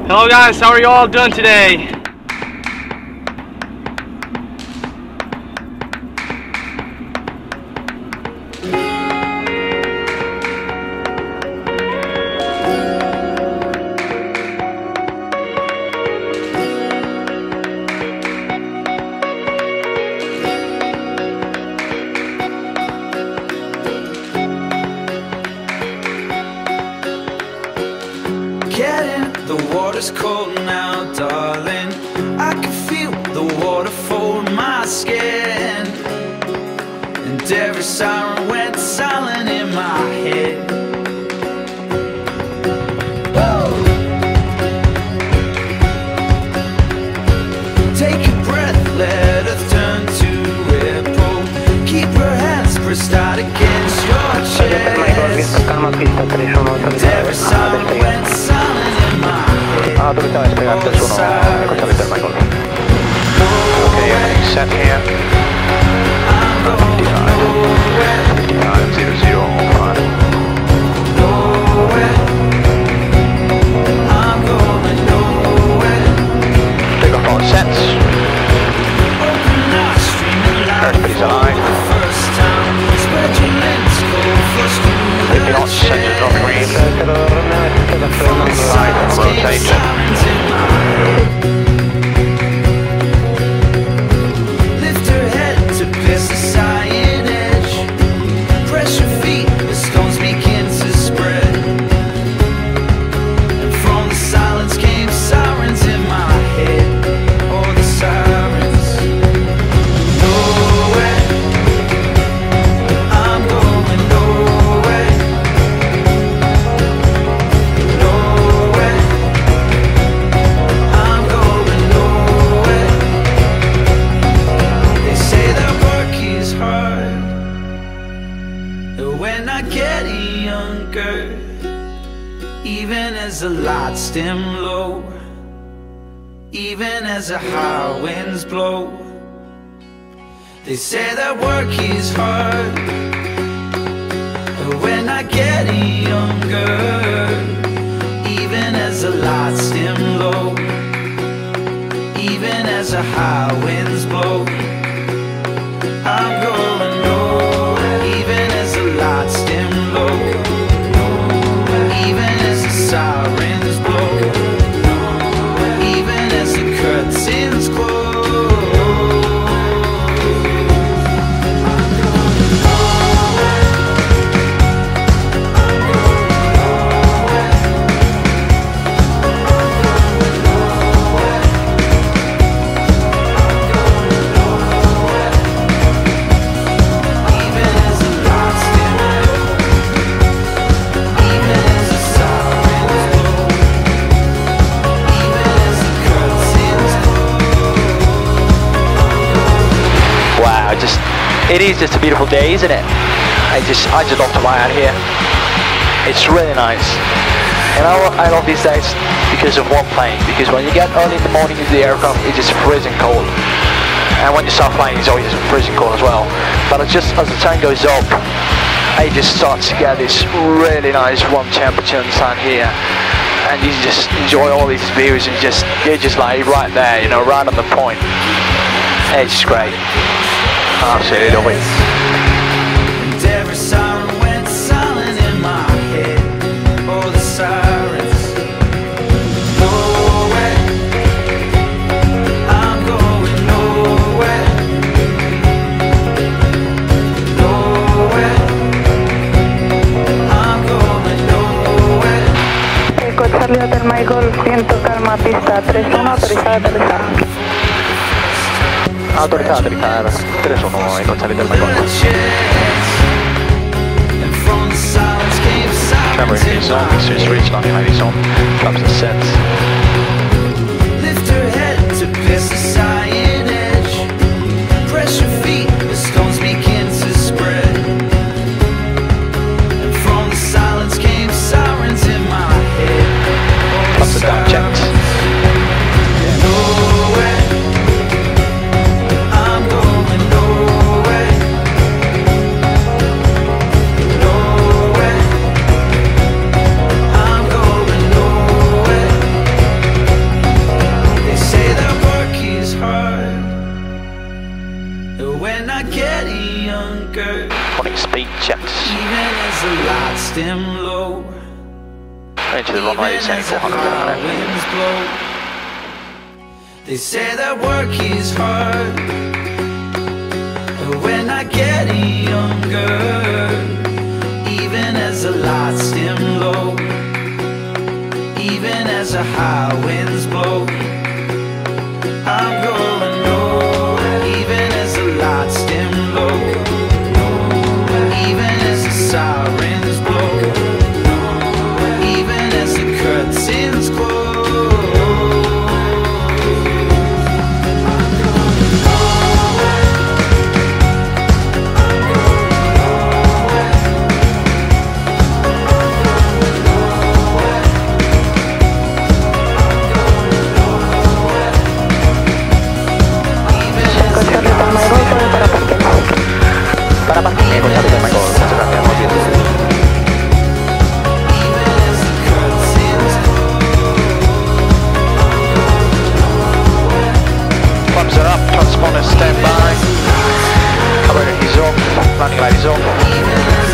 Hello guys, how are you all doing today? The water's cold now, darling. I can feel the waterfall in my skin, and every siren went silent in my head. Woo! Take a breath, let earth turn to ripple. Keep her hands pressed out against your chest, and every siren went silent. Autorità espegate sono equatoriali del Michael. Ok, everything set here. 59, 0015. Take off all sets. Airspace aligned. 50 knots, sensors on green. Right, rotate. Lift her head to pierce the cyan edge. Press your feet, the stones begin to spread. And from the silence came sirens in my head. Oh, the sirens. Nowhere. I'm going nowhere. Nowhere. I'm going nowhere. They say that work is hard, but we're not getting younger. Even as the lights dim low, even as the high winds blow. They say that work is hard, but we're not getting younger. Even as the lights dim low, even as the high winds blow. I'm going nowhere. Even as the lights dim low, even as the sirens blow, even as the curtains close. It is just a beautiful day, isn't it? I just love to fly out here. It's really nice. And I love these days because of one thing. Because when you get early in the morning in the aircraft, it's just freezing cold. And when you start flying, it's always freezing cold as well. But it's just as the time goes up, I just start to get this really nice warm temperature in the sun here. And you just enjoy all these views, and you're just like right there, you know, right on the point. It's just great. Absolutely love it. And every siren went silent in my head. Oh, the sirens. Nowhere. I'm going nowhere. Nowhere. I'm going nowhere. Eco Charlie Hotel Michael, viento calma, pista 31, autorizada aterrizada. Autorità aterrizada 31, Eco Charlie Hotel Michael. Camera is on, mixer is reached, landing light is on, flaps are set. Lift her head to pierce the cyan edge. Press your feet, the stones begin to spread. And from the silence came sirens in my head. Flaps are down, checked. Nowhere. I'm going nowhere. Nowhere. I'm going nowhere. dim low. Into the runway is saying 400 at the minute. Winds blow. They say that work is hard, but we're not getting younger. Even as the lights dim low, even as the high winds blow, I'm going nowhere. Even as the lights dim low, even as the sirens blow, even as the curtains close. Para parking, Echo Charlie Delta Golf, Montserrat, muy bien. Flaps are up, transponder stand by. Carburetor is off, landing light is off.